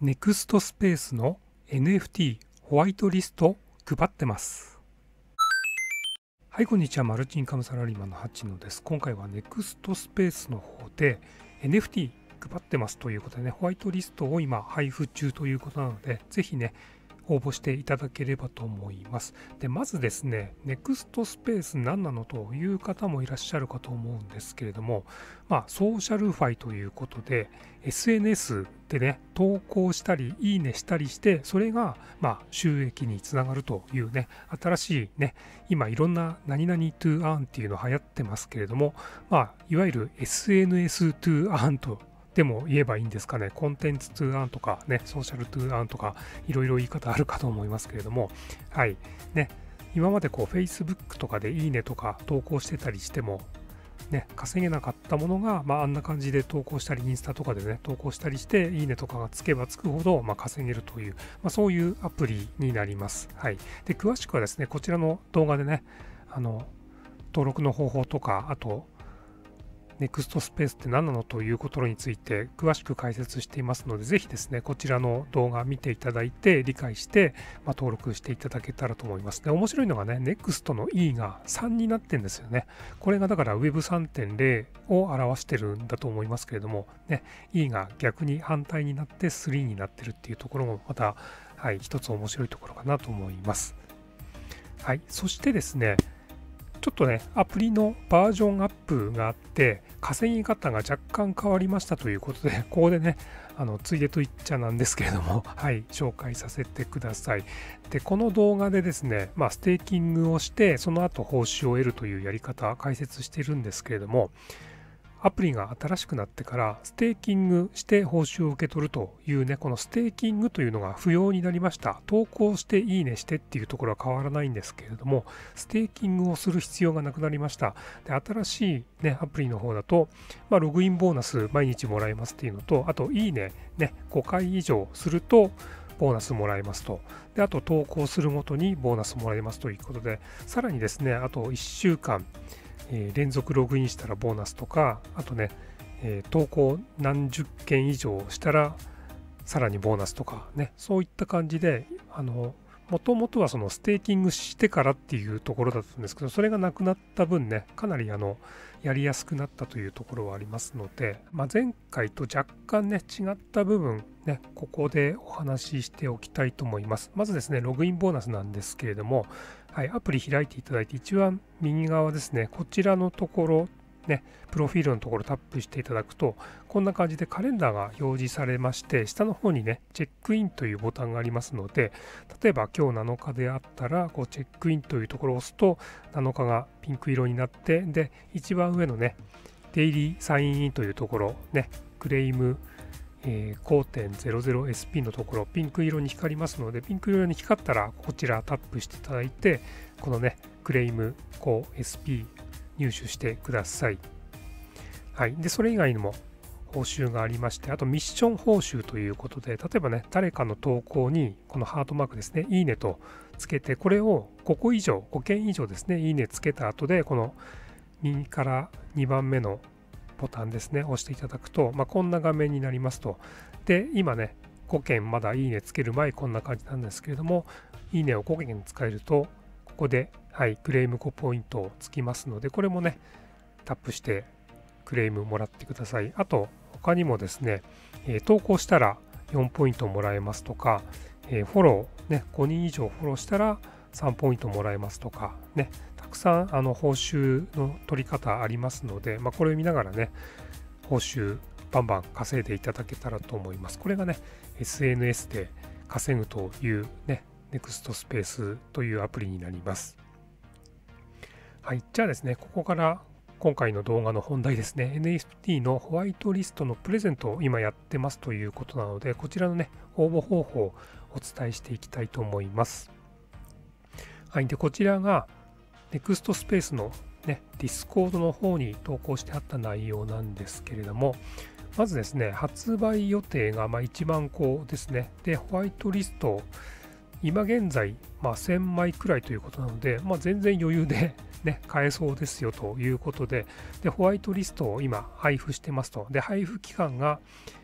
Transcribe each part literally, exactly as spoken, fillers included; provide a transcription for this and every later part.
ネクストスペースの エヌエフティー ホワイトリスト配ってます。はい、こんにちは。マルチインカムサラリーマンのハチノです。今回はネクストスペースの方で エヌエフティー 配ってますということでね、ホワイトリストを今配布中ということなので、ぜひね、応募していただければと思います。で、まずですね、ネクストスペース何なのという方もいらっしゃるかと思うんですけれども、まあ、ソーシャルファイということで、エスエヌエス でね、投稿したり、いいねしたりして、それが、まあ、収益につながるというね、新しいね、今いろんな何々 to earn っていうの流行ってますけれども、まあ、いわゆる エスエヌエス to earn とでも言えばいいんですかね。コンテンツトゥーアーンとかね、ソーシャルトゥーアーンとか、いろいろ言い方あるかと思いますけれども、はい。ね、今までこう、Facebook とかでいいねとか投稿してたりしても、ね、稼げなかったものが、まあ、あんな感じで投稿したり、インスタとかでね、投稿したりして、いいねとかがつけばつくほど、まあ、稼げるという、まあ、そういうアプリになります。はい。で、詳しくはですね、こちらの動画でね、あの、登録の方法とか、あと、ネクストスペースって何なのということについて詳しく解説していますので、ぜひですね、こちらの動画見ていただいて、理解して、まあ、登録していただけたらと思います。で、面白いのがね、ネクストの E がさんになってるんですよね。これがだから ウェブさんてんゼロ を表してるんだと思いますけれども、ね、E が逆に反対になってさんになってるっていうところもまた、はい、一つ面白いところかなと思います。はい、そしてですね、ちょっとね、アプリのバージョンアップがあって、稼ぎ方が若干変わりましたということで、ここでね、あのついでと言っちゃなんですけれども、はい、紹介させてください。で、この動画でですね、まあ、ステーキングをして、その後報酬を得るというやり方、解説しているんですけれども、アプリが新しくなってからステーキングして報酬を受け取るというね、このステーキングというのが不要になりました。投稿していいねしてっていうところは変わらないんですけれども、ステーキングをする必要がなくなりました。で、新しいね、アプリの方だと、まあ、ログインボーナス毎日もらえますっていうのと、あといいね、ね、ごかい以上すると、ボーナスもらえますと。で、あと投稿するごとにボーナスもらえますということで、さらにですね、あといっしゅうかん、えー、連続ログインしたらボーナスとか、あとね、えー、投稿何十件以上したらさらにボーナスとかね、そういった感じで、あの、もともとはそのステーキングしてからっていうところだったんですけど、それがなくなった分ね、かなりあの、やりやすくなったというところはありますので、まあ、前回と若干ね、違った部分ね、ここでお話ししておきたいと思います。まずですね、ログインボーナスなんですけれども、はい、アプリ開いていただいて、一番右側ですね、こちらのところ、ね、プロフィールのところタップしていただくと、こんな感じでカレンダーが表示されまして、下の方にね、チェックインというボタンがありますので、例えば今日なのかであったら、こうチェックインというところを押すと、なのかがピンク色になって、で、一番上のね、デイリーサインインというところ、ね、クレーム、えー、ごてんゼロゼロエスピー のところ、ピンク色に光りますので、ピンク色に光ったら、こちらタップしていただいて、このね、クレーム ごエスピー 入手してください。はい。で、それ以外にも報酬がありまして、あとミッション報酬ということで、例えばね、誰かの投稿にこのハートマークですね、いいねとつけて、これをごこ以上、ごけん以上ですね、いいねつけた後で、この右からにばんめのボタンですね、押していただくと、まあ、こんな画面になりますと。で、今ね、ごけんまだいいねつける前、こんな感じなんですけれども、いいねをごけん使えると、ここで、はい、クレームごポイントつきますので、これもね、タップしてクレームもらってください。あと、他にもですね、えー、投稿したらよんポイントもらえますとか、えー、フォロー、ね、ごにん以上フォローしたらさんポイントもらえますとか、ね、たくさんあの報酬の取り方ありますので、まあ、これを見ながらね、報酬バンバン稼いでいただけたらと思います。これがね、エスエヌエス で稼ぐというね、ネクストスペースというアプリになります。はい、じゃあですね、ここから今回の動画の本題ですね、エヌエフティー のホワイトリストのプレゼントを今やってますということなので、こちらのね、応募方法をお伝えしていきたいと思います。はい、で、こちらがネクストスペースのね、Discord の方に投稿してあった内容なんですけれども、まずですね、発売予定がまあ一番こうですね、で、ホワイトリスト、今現在、まあ、せんまいくらいということなので、まあ、全然余裕で、ね、買えそうですよということで、で、ホワイトリストを今配布してますと。で、配布期間が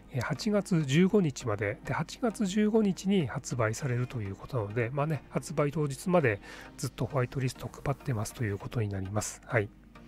はちがつじゅうごにちまでで、はちがつじゅうごにちに発売されるということなので、まあね、発売当日までずっとホワイトリストを配ってますということになります。はい。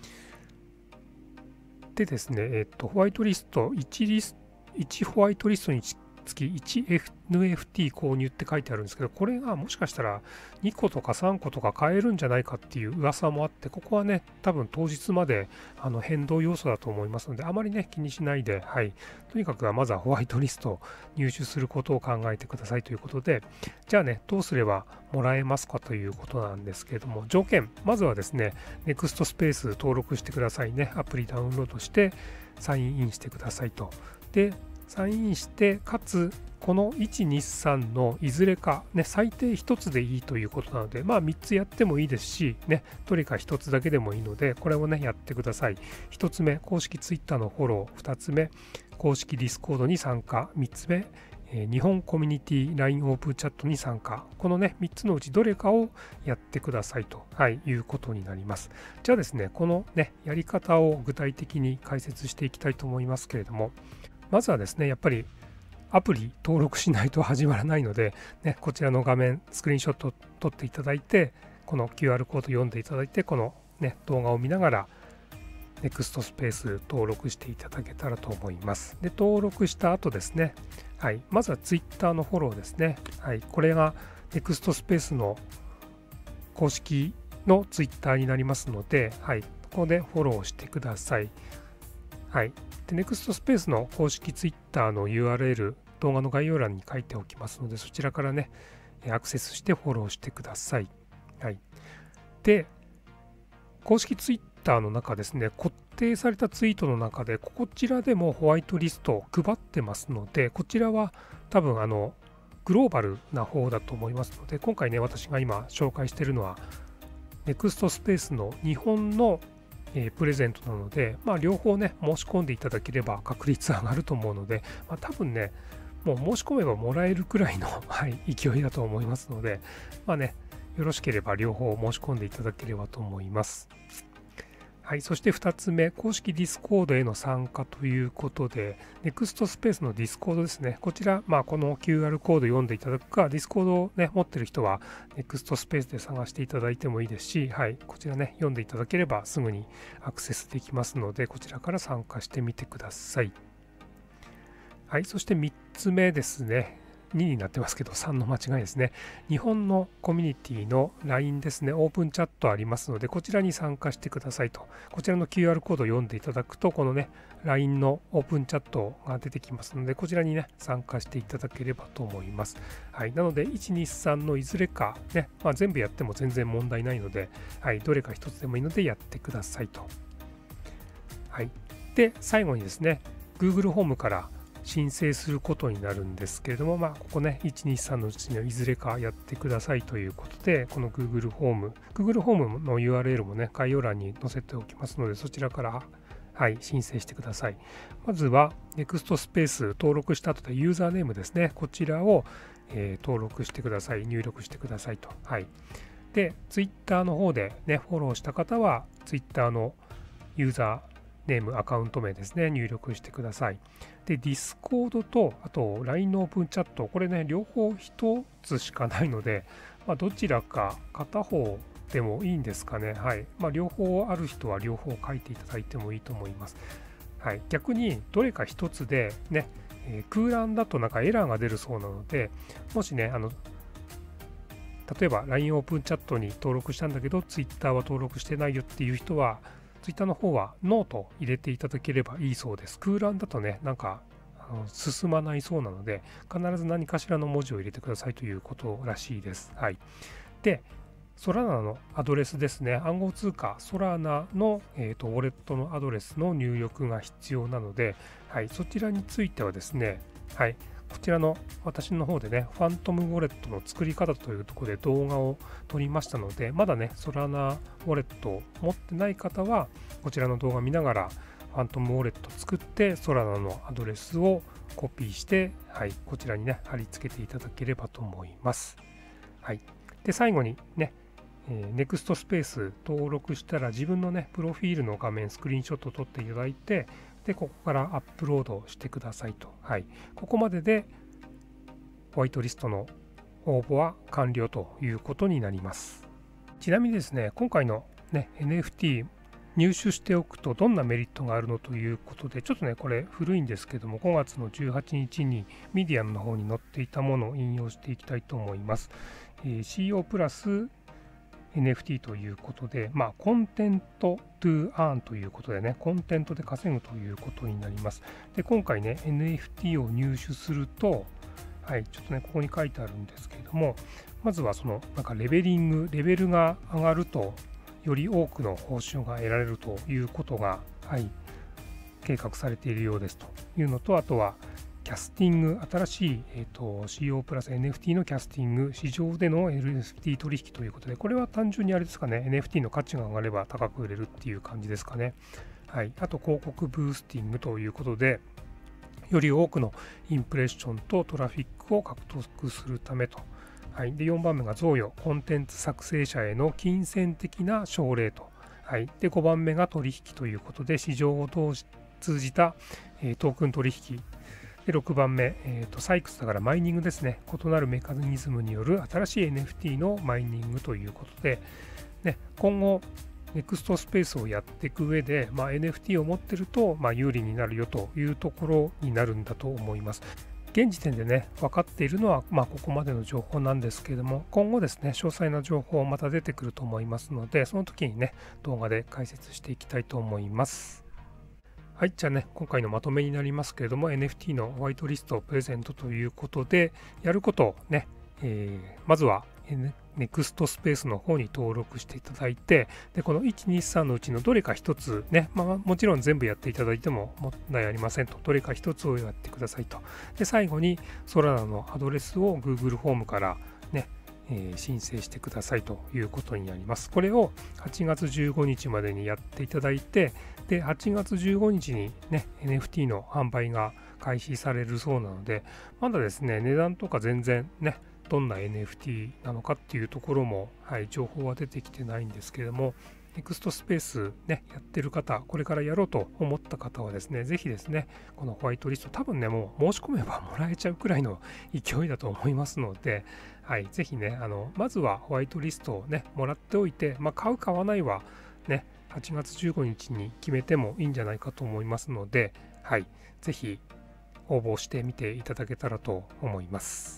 でですね、えっと、ホワイトリストいちリス、いちホワイトリストにつきいち エヌエフティー 購入って書いてあるんですけど、これがもしかしたらにことかさんことか買えるんじゃないかっていう噂もあって、ここはね、多分当日まであの変動要素だと思いますので、あまりね、気にしないで、はい。とにかくはまずはホワイトリストを入手することを考えてくださいということで、じゃあね、どうすればもらえますかということなんですけれども、条件、まずはですね、ネクストスペース登録してくださいね。アプリダウンロードしてサインインしてくださいと。で、サインインして、かつ、このいち、に、さんのいずれか、ね、最低ひとつでいいということなので、まあみっつやってもいいですし、ね、どれかひとつだけでもいいので、これをね、やってください。ひとつめ、公式 Twitter のフォロー。ふたつめ、公式 Discord に参加。みっつめ、えー、日本コミュニティ ライン オープンチャットに参加。このね、みっつのうちどれかをやってくださいと、はい、いうことになります。じゃあですね、このね、やり方を具体的に解説していきたいと思いますけれども、まずはですね、やっぱりアプリ登録しないと始まらないので、ね、こちらの画面、スクリーンショットを撮っていただいて、この キューアール コード読んでいただいて、この、ね、動画を見ながら、ネクストスペース登録していただけたらと思います。で、登録した後ですね、はい、まずは Twitter のフォローですね。はい、これがネクストスペースの公式の Twitter になりますので、はい、ここでフォローしてください。はい。で、ネクストスペースの公式 Twitter の ユーアールエル、動画の概要欄に書いておきますので、そちらからね、アクセスしてフォローしてください。はい。で、公式 Twitter の中ですね、固定されたツイートの中で、こちらでもホワイトリストを配ってますので、こちらは多分、あの、グローバルな方だと思いますので、今回ね、私が今紹介しているのは、ネクストスペースの日本のえー、プレゼントなので、まあ、両方ね、申し込んでいただければ確率上がると思うので、まあ、多分ね、もう申し込めばもらえるくらいの、はい、勢いだと思いますので、まあね、よろしければ両方申し込んでいただければと思います。はい、そしてふたつめ、公式 Discord への参加ということで、ネクストスペースの Discord ですね。こちら、まあ、この キューアール コード読んでいただくか、Discord を、ね、持ってる人は、ネクストスペースで探していただいてもいいですし、はい、こちらね、読んでいただければすぐにアクセスできますので、こちらから参加してみてください。はい、そしてみっつめですね。にになってますけど、さんの間違いですね。日本のコミュニティの ライン ですね、オープンチャットありますので、こちらに参加してくださいと。こちらの キューアール コードを読んでいただくと、このね、ライン のオープンチャットが出てきますので、こちらにね、参加していただければと思います。はい、なので、いち、に、さんのいずれか、ね、まあ、全部やっても全然問題ないので、はい、どれか一つでもいいのでやってくださいと。はい。で、最後にですね、Google ホームから申請することになるんですけれども、まあ、ここね、いち、に、さんのうちにはいずれかやってくださいということで、この Google ホーム、Google ホームの ユーアールエル もね、概要欄に載せておきますので、そちらから、はい、申請してください。まずは、Next スペース登録した後でユーザーネームですね、こちらを、えー、登録してください、入力してくださいと。はい。で、Twitter の方でね、フォローした方は、Twitter のユーザー、ネーム、アカウント名ですね、入力してください。で、Discord と、あと ライン のオープンチャット、これね、両方ひとつしかないので、まあ、どちらか片方でもいいんですかね。はい。まあ、両方ある人は両方書いていただいてもいいと思います。はい。逆に、どれかひとつでね、えー、空欄だとなんかエラーが出るそうなので、もしね、あの、例えば ライン オープンチャットに登録したんだけど、Twitter は登録してないよっていう人は、Twitter の方はノート入れていただければいいそうです。空欄だとね、なんかあの進まないそうなので、必ず何かしらの文字を入れてくださいということらしいです。はい。で、ソラナのアドレスですね。暗号通貨ソラナの、えーと、ウォレットのアドレスの入力が必要なので、はい、そちらについてはですね、はい、こちらの私の方でね、ファントムウォレットの作り方というところで動画を撮りましたので、まだね、ソラナウォレットを持ってない方は、こちらの動画見ながら、ファントムウォレット作って、ソラナのアドレスをコピーして、はい、こちらにね、貼り付けていただければと思います。はい。で、最後にね、えー、ネクストスペース登録したら自分のね、プロフィールの画面、スクリーンショットを撮っていただいて、 で、ここからアップロードしてくださいと。はい。ここまででホワイトリストの応募は完了ということになります。ちなみにですね、今回の、ね、エヌエフティー 入手しておくとどんなメリットがあるのということで、ちょっとね、これ古いんですけども、ごがつのじゅうはちにちにミディアムの方に載っていたものを引用していきたいと思います。えー、シーオー プラス エヌエフティー ということで、まあ、コンテント to earn ということでね、コンテントで稼ぐということになります。で、今回ね、エヌエフティー を入手すると、はい、ちょっとね、ここに書いてあるんですけれども、まずはその、なんかレベリング、レベルが上がると、より多くの報酬が得られるということが、はい、計画されているようですというのと、あとは、キャスティング、新しい、えーと、シーオー プラス エヌエフティー のキャスティング、市場での エヌエフティー 取引ということで、これは単純にあれですかね、エヌエフティー の価値が上がれば高く売れるっていう感じですかね。はい、あと、広告ブースティングということで、より多くのインプレッションとトラフィックを獲得するためと。はい、でよんばんめが贈与、コンテンツ作成者への金銭的な奨励と。はい、でごばんめが取引ということで、市場を通じた、えー、トークン取引。でろくばんめ、えーと、採掘だからマイニングですね。異なるメカニズムによる新しい エヌエフティー のマイニングということで、ね、今後、ネクストスペースをやっていく上で、まあ、エヌエフティー を持ってると、まあ、有利になるよというところになるんだと思います。現時点でね、分かっているのは、まあ、ここまでの情報なんですけれども、今後ですね、詳細な情報また出てくると思いますので、その時にね、動画で解説していきたいと思います。はい、じゃあね、今回のまとめになりますけれども、エヌエフティー のホワイトリストをプレゼントということで、やることをね、えー、まずは、N、ネクストスペースの方に登録していただいて、でこのいち、に、さんのうちのどれか一つね、まあ、もちろん全部やっていただいても問題ありませんと、どれか一つをやってくださいと。で、最後にソラナのアドレスを Google フォームからね、えー、申請してくださいということになります。これをはちがつじゅうごにちまでにやっていただいて、で、はちがつじゅうごにちにね、エヌエフティー の販売が開始されるそうなので、まだですね、値段とか全然ね、どんな エヌエフティー なのかっていうところも、はい、情報は出てきてないんですけれども、ネクストスペースね、やってる方、これからやろうと思った方はですね、ぜひですね、このホワイトリスト、多分ね、もう申し込めばもらえちゃうくらいの勢いだと思いますので、はい、ぜひね、あの、まずはホワイトリストをね、もらっておいて、まあ、買う、買わないはね、はちがつじゅうごにちに決めてもいいんじゃないかと思いますので、はい、ぜひ応募してみていただけたらと思います。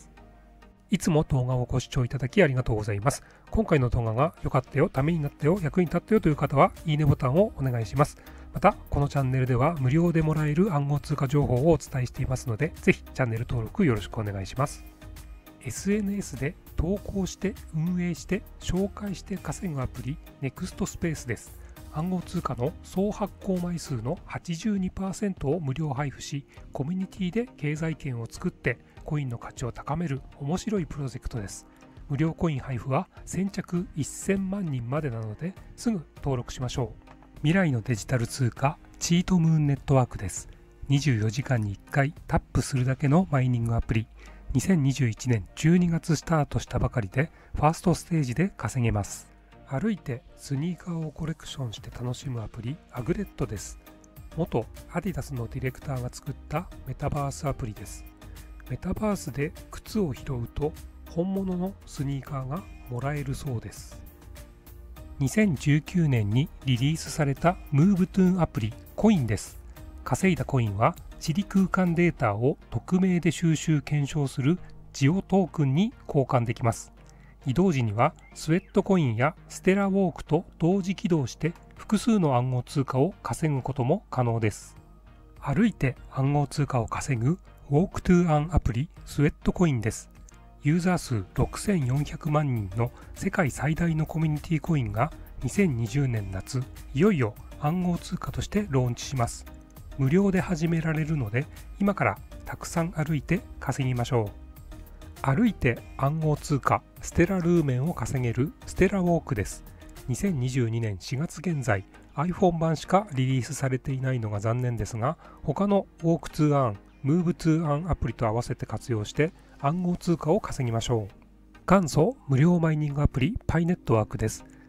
いつも動画をご視聴いただきありがとうございます。今回の動画が良かったよ、ためになったよ、役に立ったよという方は、いいねボタンをお願いします。また、このチャンネルでは無料でもらえる暗号通貨情報をお伝えしていますので、ぜひチャンネル登録よろしくお願いします。エスエヌエス で投稿して運営して紹介して稼ぐアプリ ネクストスペースです。暗号通貨の総発行枚数の はちじゅうにパーセント を無料配布し、コミュニティで経済圏を作ってコインの価値を高める面白いプロジェクトです。無料コイン配布は先着せんまんにんまでなので、すぐ登録しましょう。未来のデジタル通貨チートムーンネットワークです。にじゅうよじかんにいっかいタップするだけのマイニングアプリ。にせんにじゅういちねんじゅうにがつスタートしたばかりで、ファーストステージで稼げます。歩いてスニーカーをコレクションして楽しむアプリアグレットです。元アディダスのディレクターが作ったメタバースアプリです。メタバースで靴を拾うと本物のスニーカーがもらえるそうです。にせんじゅうきゅうねんにリリースされたムーブトゥーンアプリコインです。稼いだコインは地理空間データを匿名で収集検証するジオトークンに交換できます。移動時にはスウェットコインやステラウォークと同時起動して複数の暗号通貨を稼ぐことも可能です。歩いて暗号通貨を稼ぐウォークトゥーアンアプリスウェットコインです。ユーザー数ろくせんよんひゃくまんにんの世界最大のコミュニティコインがにせんにじゅうねん夏、いよいよ暗号通貨としてローンチします。無料で始められるので、今からたくさん歩いて稼ぎましょう。歩いて暗号通貨ステラルーメンを稼げるステラウォークです。にせんにじゅうにねんしがつ現在、iPhone 版しかリリースされていないのが残念ですが、他のウォークトゥーアン、ムーブトゥーアンアプリと合わせて活用して暗号通貨を稼ぎましょう。元祖無料マイニングアプリパイネットワークです。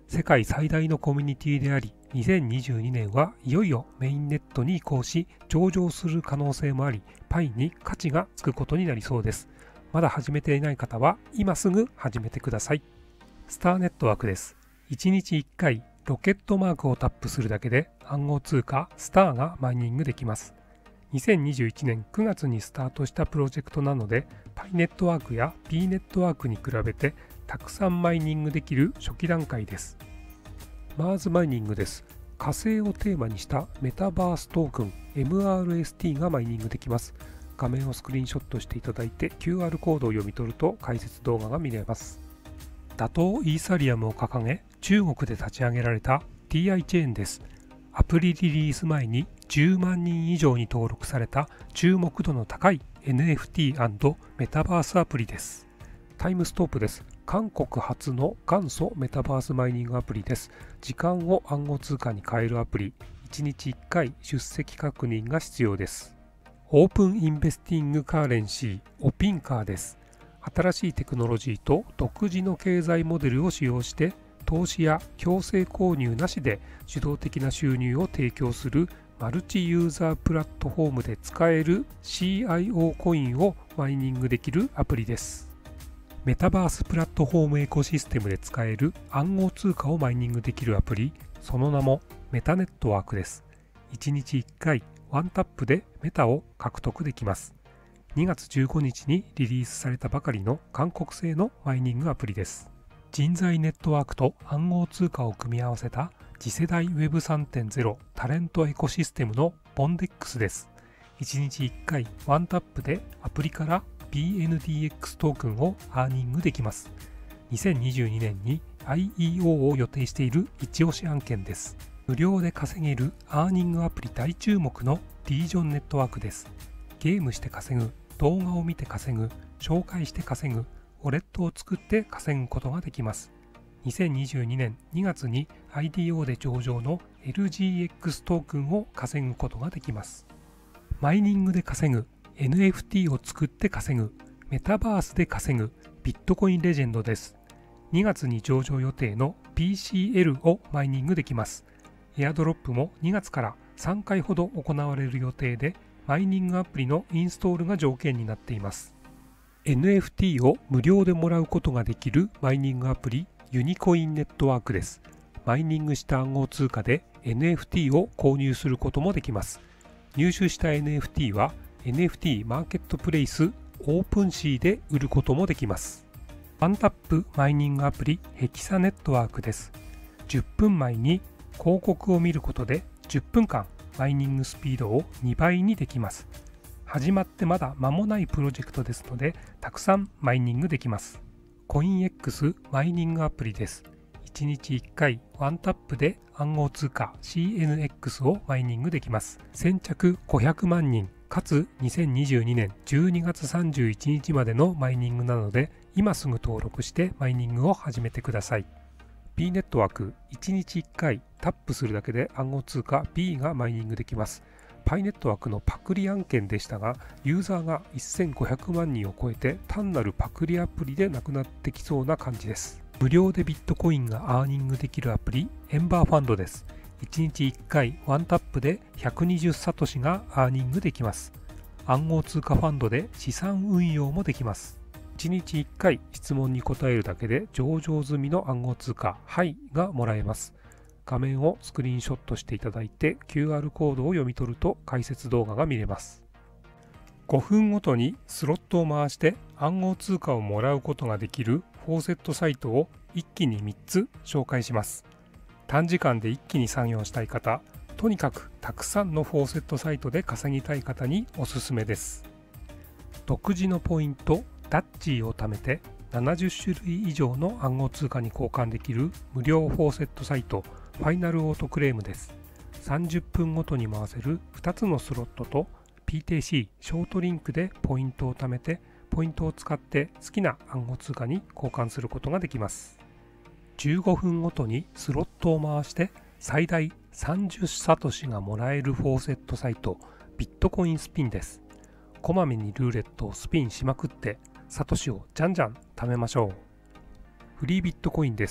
世界最大のコミュニティであり、にせんにじゅうにねんはいよいよメインネットに移行し、上場する可能性もあり、パイに価値がつくことになりそうです。まだ始めていない方は今すぐ始めてください。スターネットワークです。いちにちいっかいロケットマークをタップするだけで暗号通貨スターがマイニングできます。にせんにじゅういちねんくがつにスタートしたプロジェクトなので、パイネットワークや P ネットワークに比べてたくさんマイニングできる初期段階です。マーズマイニングです。火星をテーマにしたメタバーストークン エムアールエスティー がマイニングできます。画面をスクリーンショットしていただいて キューアール コードを読み取ると解説動画が見れます。打倒イーサリアムを掲げ中国で立ち上げられた ティーアイ チェーンです。アプリリリース前にじゅうまんにん以上に登録された注目度の高い エヌエフティー& メタバースアプリです。タイムストープです。韓国初の元祖メタバースマイニングアプリです。時間を暗号通貨に変えるアプリ。いちにちいっかい出席確認が必要です。オープンインベスティングカーレンシーオピンカーです。新しいテクノロジーと独自の経済モデルを使用して投資や強制購入なしで主導的な収入を提供するマルチユーザープラットフォームで使える シーアイオー コインをマイニングできるアプリです。メタバースプラットフォームエコシステムで使える暗号通貨をマイニングできるアプリ、その名もメタネットワークです。いちにちいっかいワンタップでメタを獲得できます。にがつじゅうごにちにリリースされたばかりの韓国製のマイニングアプリです。人材ネットワークと暗号通貨を組み合わせた次世代 ウェブさんてんゼロ タレントエコシステムのボンデックスです。いちにちいっかいワンタップでアプリから ビーエヌディーエックス トークンをアーニングできます。にせんにじゅうにねんに アイイーオー を予定している一押し案件です。無料で稼げるアーニングアプリ大注目のリージョンネットワークです。ゲームして稼ぐ、動画を見て稼ぐ、紹介して稼ぐ、ウォレットを作って稼ぐことができます。にせんにじゅうにねんにがつに アイディーオー で上場の エルジーエックス トークンを稼ぐことができます。マイニングで稼ぐ、エヌエフティー を作って稼ぐ、メタバースで稼ぐ、ビットコインレジェンドです。にがつに上場予定の ピーシーエル をマイニングできます。エアドロップもにがつからさんかいほど行われる予定で、マイニングアプリのインストールが条件になっています。エヌエフティー を無料でもらうことができるマイニングアプリユニコインネットワークです。マイニングした暗号通貨で エヌエフティー を購入することもできます。入手した エヌエフティー は エヌエフティー マーケットプレイスオープンシーで売ることもできます。ワンタップマイニングアプリヘキサネットワークです。じゅっぷんまえに広告を見ることでじゅっぷんかんマイニングスピードをにばいにできます。始まってまだ間もないプロジェクトですので、たくさんマイニングできます。コインエックスマイニングアプリです。いちにちいっかいワンタップで暗号通貨 シーエヌエックス をマイニングできます。先着ごひゃくまんにん、かつにせんにじゅうにねんじゅうにがつさんじゅういちにちまでのマイニングなので、今すぐ登録してマイニングを始めてください。P ネットワークいちにちいっかいタップするだけで暗号通貨 P がマイニングできます。パイネットワークのパクリ案件でしたが、ユーザーがせんごひゃくまんにんを超えて単なるパクリアプリでなくなってきそうな感じです。無料でビットコインがアーニングできるアプリエンバーファンドです。いちにちいっかいワンタップでひゃくにじゅうサトシがアーニングできます。暗号通貨ファンドで資産運用もできます。いちにちいっかい質問に答えるだけで上場済みの暗号通貨 エイがもらえます。画面をスクリーンショットしていただいて キューアール コードを読み取ると解説動画が見れます。ごふんごとにスロットを回して暗号通貨をもらうことができるフォーセットサイトを一気にみっつ紹介します。短時間で一気に作業したい方、とにかくたくさんのフォーセットサイトで稼ぎたい方におすすめです。独自のポイントダッチーを貯めてななじゅっしゅるい以上の暗号通貨に交換できる無料フォーセットサイトファイナルオートクレームです。さんじゅっぷんごとに回せるふたつのスロットと ピーティーシー ショートリンクでポイントを貯めて、ポイントを使って好きな暗号通貨に交換することができます。じゅうごふんごとにスロットを回して最大さんじゅうサトシがもらえるフォーセットサイトビットコインスピンです。こまめにルーレットをスピンしまくってサトシをじゃんじゃん貯めましょう。フリービットコインです。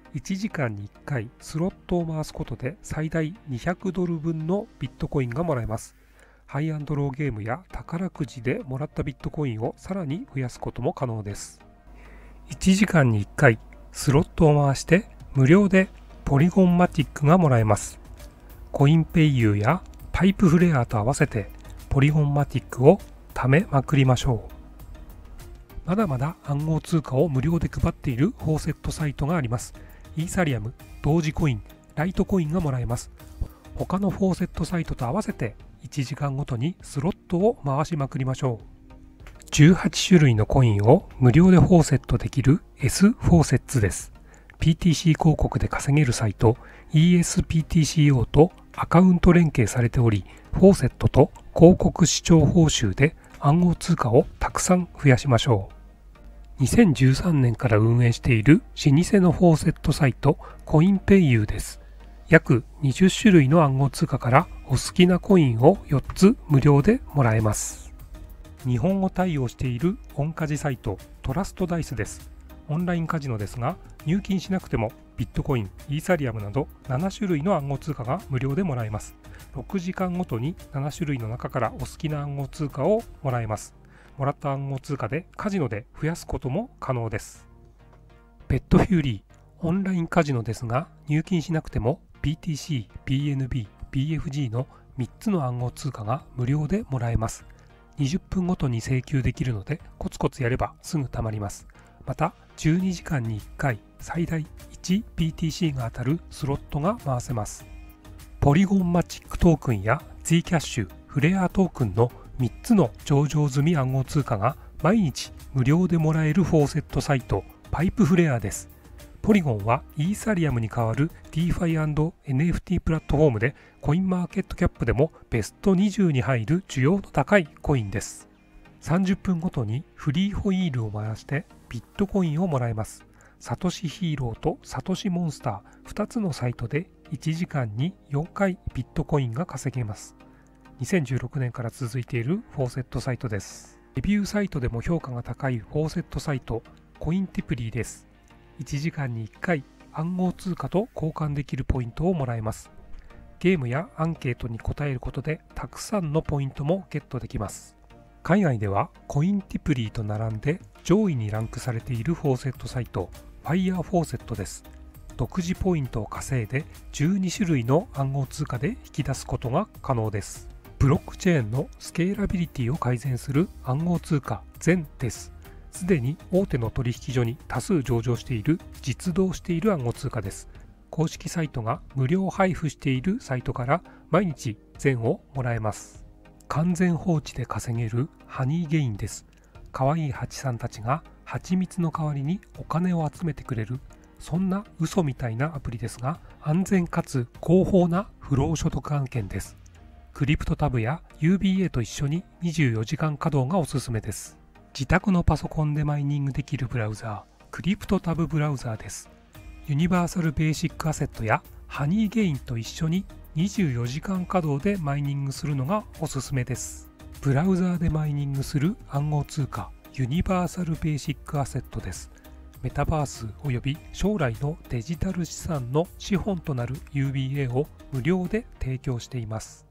いちじかんにいっかいスロットを回すことで最大にひゃくドルぶんのビットコインがもらえます。ハイアンドローゲームや宝くじでもらったビットコインをさらに増やすことも可能です。いちじかんにいっかいスロットを回して無料でポリゴンマティックがもらえます。コインペイユーやパイプフレアと合わせてポリゴンマティックを貯めまくりましょう。まだまだ暗号通貨を無料で配っているフォーセットサイトがあります。イーサリアム、ドージコイン、ライトコインがもらえます。他のフォーセットサイトと合わせていちじかんごとにスロットを回しまくりましょう。じゅうはちしゅるいのコインを無料でフォーセットできる S フォーセッツです。ピーティーシー 広告で稼げるサイト イーエスピーティーシーオー とアカウント連携されており、フォーセットと広告視聴報酬で暗号通貨をたくさん増やしましょう。にせんじゅうさんねんから運営している老舗のフォーセットサイトコインペイユーです。約にじゅっしゅるいの暗号通貨からお好きなコインをよっつ無料でもらえます。日本語対応しているオンカジサイトトラストダイスです。オンラインカジノですが、入金しなくてもビットコイン、イーサリアムなどななしゅるいの暗号通貨が無料でもらえます。ろくじかんごとにななしゅるいの中からお好きな暗号通貨をもらえます。もらった暗号通貨でカジノで増やすことも可能です。ベッドフューリー、オンラインカジノですが、入金しなくても ビーティーシー、ビーエヌビー、ビーエフジー のみっつの暗号通貨が無料でもらえます。にじゅっぷんごとに請求できるのでコツコツやればすぐ貯まります。またじゅうにじかんにいっかい最大いちビーティーシー が当たるスロットが回せます。ポリゴンマチックトークンや Z キャッシュ、フレアトークンのみっつの上場済み暗号通貨が毎日無料でもらえるフォーセットサイトパイプフレアです。ポリゴンはイーサリアムに代わる ディーファイ& エヌエフティー プラットフォームでコインマーケットキャップでもベストにじゅうに入る需要の高いコインです。さんじゅっぷんごとにフリーホイールを回してビットコインをもらえます。サトシヒーローとサトシモンスターふたつのサイトでいちじかんによんかいビットコインが稼げます。にせんじゅうろくねんから続いているフォーセットサイトです。レビューサイトでも評価が高いフォーセットサイトコインティプリーです。いちじかんにいっかい暗号通貨と交換できるポイントをもらえます。ゲームやアンケートに答えることでたくさんのポイントもゲットできます。海外ではコインティプリーと並んで上位にランクされているフォーセットサイト Fire フォーセットです。独自ポイントを稼いでじゅうにしゅるいの暗号通貨で引き出すことが可能です。ブロックチェーンのスケーラビリティを改善する暗号通貨 ゼン です。すでに大手の取引所に多数上場している実動している暗号通貨です。公式サイトが無料配布しているサイトから毎日ゼンをもらえます。完全放置で稼げるハニーゲインです。かわいいハチさんたちが蜂蜜の代わりにお金を集めてくれる、そんな嘘みたいなアプリですが、安全かつ広報な不労所得案件です。クリプトタブや ユービーエー と一緒ににじゅうよじかん稼働がおすすめです。自宅のパソコンでマイニングできるブラウザー、クリプトタブブラウザーです。ユニバーサルベーシックアセットやハニーゲインと一緒ににじゅうよじかん稼働でマイニングするのがおすすめです。ブラウザーでマイニングする暗号通貨、ユニバーサルベーシックアセットです。メタバースおよび将来のデジタル資産の資本となる ユービーエー を無料で提供しています。